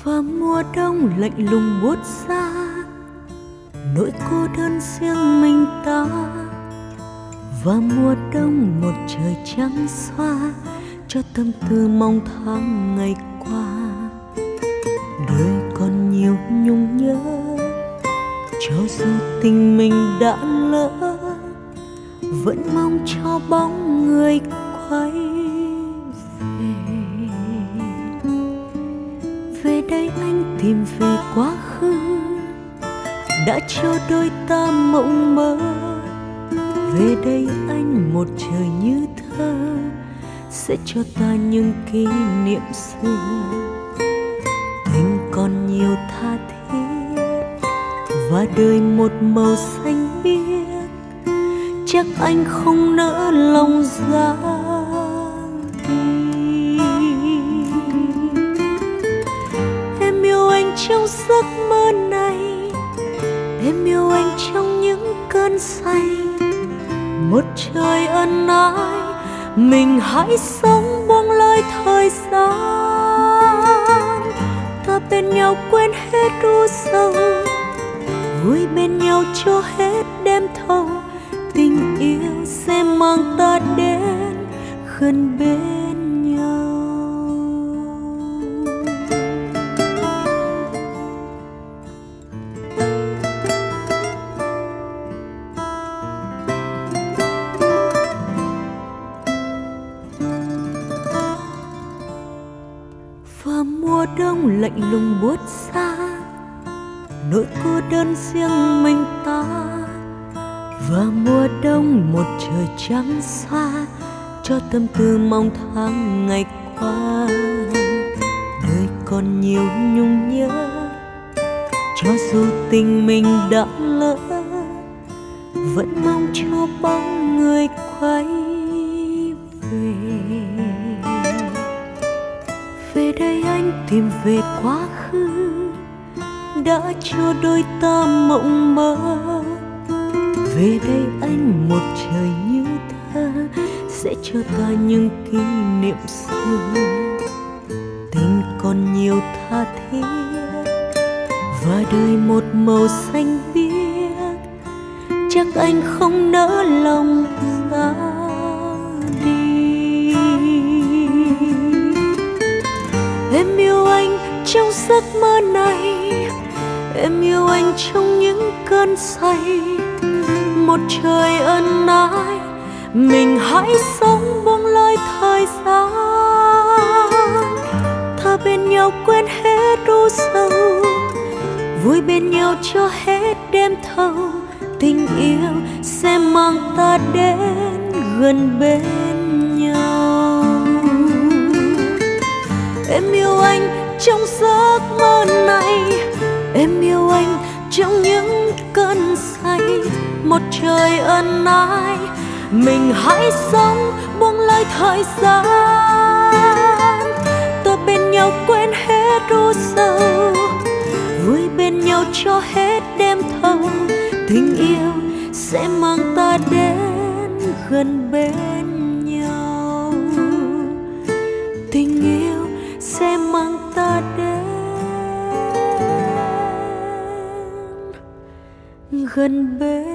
Và mùa đông lạnh lùng buốt giá, nỗi cô đơn riêng mình ta. Và mùa đông một trời trắng xóa, cho tâm tư mong tháng ngày qua. Đời còn nhiều nhung nhớ, cho dù tình mình đã lỡ, vẫn mong cho bóng người quay về. Về đây anh tìm về quá khứ, đã cho đôi ta mộng mơ. Về đây anh một trời như thơ, sẽ cho ta những kỷ niệm xưa. Tình còn nhiều tha thiết, và đời một màu xanh biếc. Chắc anh không nỡ lòng ra đi. Em yêu anh trong giấc mơ này, em yêu anh trong những cơn say. Một trời ân ái, mình hãy sống buông lơi thời gian. Ta bên nhau quên hết u sầu, vui bên nhau cho hết đêm thâu. Tình yêu sẽ mang ta đến gần bên nhau. Và mùa đông lạnh lùng buốt giá, nỗi cô đơn riêng mình ta. Và mùa đông một trời trắng xóa, cho tâm tư mong tháng ngày qua. Đời còn nhiều nhung nhớ, cho dù tình mình đã lỡ, vẫn mong cho bóng người quay về. Về đây anh tìm về quá khứ, đã cho đôi ta mộng mơ. Về đây anh một trời như thơ, sẽ cho ta những kỷ niệm xưa. Tình còn nhiều tha thiết, và đời một màu xanh biếc. Chắc anh không nỡ lòng ra đi. Em yêu anh trong giấc mơ này, em yêu anh trong những cơn say. Một trời ân ái, mình hãy sống buông lơi thời gian. Ta bên nhau quên hết u sầu, vui bên nhau cho hết đêm thâu. Tình yêu sẽ mang ta đến gần bên nhau. Em yêu anh trong giấc mơ này, em yêu anh trong những cơn say. Một trời ân ái, mình hãy sống buông lơi thời gian. Ta bên nhau quên hết u sầu, vui bên nhau cho hết đêm thâu. Tình yêu sẽ mang ta đến gần bên nhau. Tình yêu sẽ mang ta đến gần bên